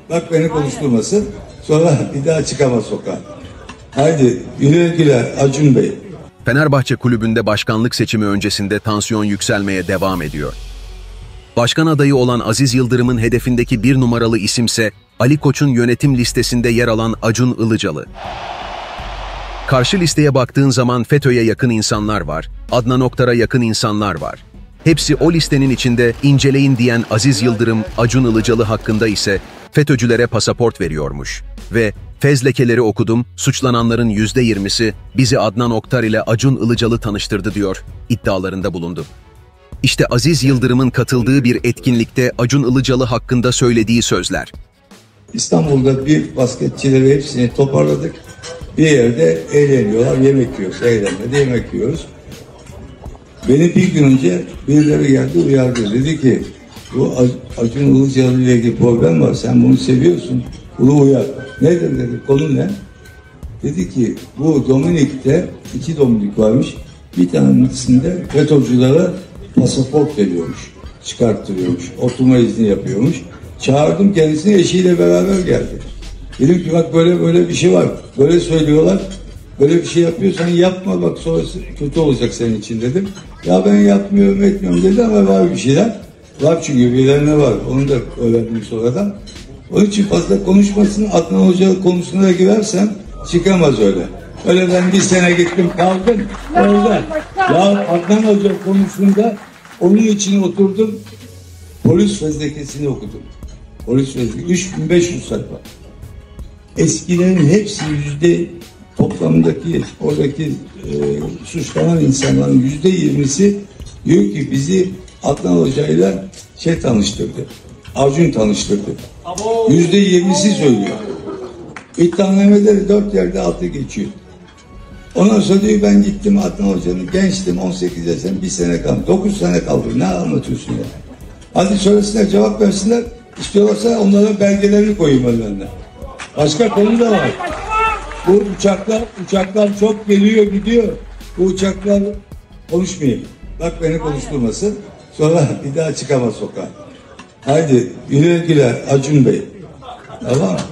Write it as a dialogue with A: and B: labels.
A: Bak beni konuşturmasın. Sonra bir daha çıkamaz sokağa. Haydi güle güle Acun Bey.
B: Fenerbahçe Kulübü'nde başkanlık seçimi öncesinde tansiyon yükselmeye devam ediyor. Başkan adayı olan Aziz Yıldırım'ın hedefindeki bir numaralı isimse Ali Koç'un yönetim listesinde yer alan Acun Ilıcalı. Karşı listeye baktığın zaman FETÖ'ye yakın insanlar var, Adnan Oktar'a yakın insanlar var. Hepsi o listenin içinde inceleyin diyen Aziz Yıldırım, Acun Ilıcalı hakkında ise FETÖ'cülere pasaport veriyormuş. Ve fez lekeleri okudum, suçlananların %20'si bizi Adnan Oktar ile Acun Ilıcalı tanıştırdı diyor, iddialarında bulundu. İşte Aziz Yıldırım'ın katıldığı bir etkinlikte Acun Ilıcalı hakkında söylediği sözler.
A: İstanbul'da bir basketçileri hepsini toparladık. Bir yerde eğleniyorlar, yemek yiyoruz. Eğlenmede yemek yiyoruz. Beni bir gün önce birileri geldi uyardı. Dedi ki bu Acun Ilıcalı ile ilgili problem var. Sen bunu seviyorsun. Bunu uyar. Nedir dedi. Konu ne? Dedi ki bu Dominik'te 2 Dominik varmış. Bir tanesinde FETÖ'cülere pasaport veriyormuş. Çıkarttırıyormuş. Oturma izni yapıyormuş. Çağırdım kendisini, eşiyle beraber geldi. Dedim ki bak böyle bir şey var. Böyle söylüyorlar. Böyle bir şey yapıyorsan yapma bak sonrası kötü olacak senin için dedim. Ya ben yapmıyorum etmiyorum dedi ama var bir şeyler. Var çünkü birilerine var. Onu da öğrendim sonradan. Onun için fazla konuşmasın. Adnan Hoca konusuna girersen çıkamaz öyle. Öyle ben bir sene gittim kaldım orada. Ya Adnan Hoca konusunda onun için oturdum. Polis fezlekesini okudum. Polis fezlekesi 3500 sayfa. Eskilerin hepsi toplamdaki oradaki suçlanan insanların %20'si diyor ki bizi Adnan Hoca'yla tanıştırdı. Acun tanıştırdı. %20'si söylüyor. İddianameleri 4 yerde altı geçiyor. Ondan sonra diyor ben gittim Adnan Hoca'nın gençtim 18 yaşında bir sene kaldım. 9 sene kaldım. Ne anlatıyorsun ya? Hadi söylesinler cevap versinler. İstiyorlarsa onlara belgelerini koyayım önlerine. Başka konu da var. Bu uçaklar çok geliyor gidiyor. Bu uçaklar konuşmayayım. Bak beni konuşturmasın. Sonra bir daha çıkamaz sokağa. Haydi güle güle Acun Bey. Tamam mı?